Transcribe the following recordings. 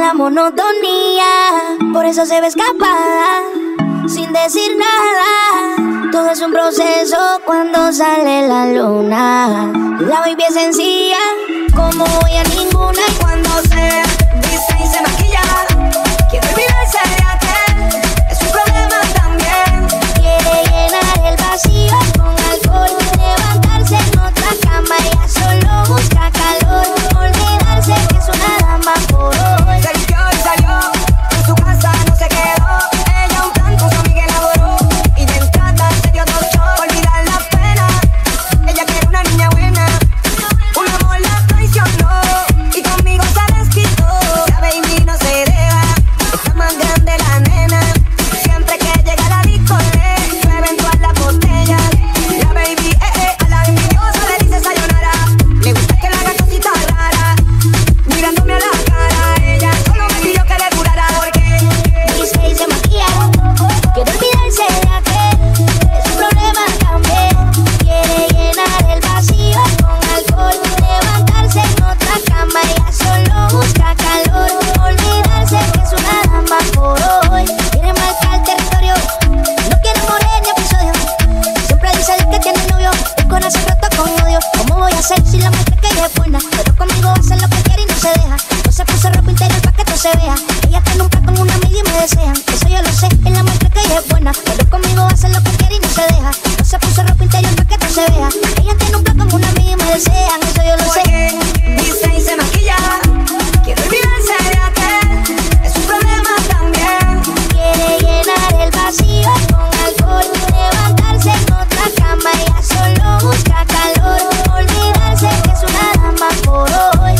la monotonía, por eso se ve escapada, sin decir nada. Todo es un proceso cuando sale la luna. La baby es sencilla, como ella ninguna. Y cuando se viste y se maquilla, quiere olvidarse de aquel, es un problema también. Quiere llenar el vacío con alcohol, levantarse en otra cama, ella solo busca calor, olvidarse que es una dama por hoy. Se vistió y salió, en su casa no se quedó. Ella un plan con su amiga elaboró, y de entrada se dio dos shots. Olvidar la pena, ella quiere una niña buena. Un amor la traicionó, y conmigo se desquitó. La baby no se deja, está más grande la nena. Siempre que llega la disco le llueven todas las botellas. La baby, a la envidiosa le dice sayonara. Le gusta que le haga cositas raras, mirándome a la cara. Ella solo me pidió que le durara porque Viste y se maquilla, quiere olvidarse de aquel, es un problema también. Quiere llenar el vacío con alcohol, levantarse en otra cama, ella solo busca calor, olvidarse que es una dama por hoy. Quiere marcar territorio, no quiere morir ni episodio. Siempre dice que tiene novio, el corazón roto con odio. ¿Cómo voy a hacer si la muestra que ella es buena? Pero conmigo hace lo que quiere y no se deja. No se puso ropa interior pa' que todo se vea. Ella tiene un plan con una amiga y me desean. Eso yo lo sé, es la muestra que ella es buena. Pero conmigo hace lo que quiere y no se deja. No se puso ropa interior pa' que todo se vea. Ella tiene un plan con una amiga y me desean. Eso yo lo sé. porque viste y se maquilla, quiere olvidarse de aquel, es un problema también. Quiere llenar el vacío con alcohol, levantarse en otra cama, ella solo busca calor, olvidarse que es una dama por hoy.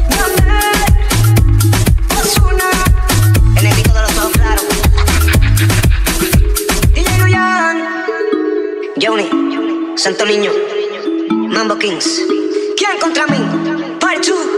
Ozuna, el negrito de los ojos claros. DJ Luyan, Johnny, Santo Niño, Mambo Kings. ¿Quién contra mí? Part 2.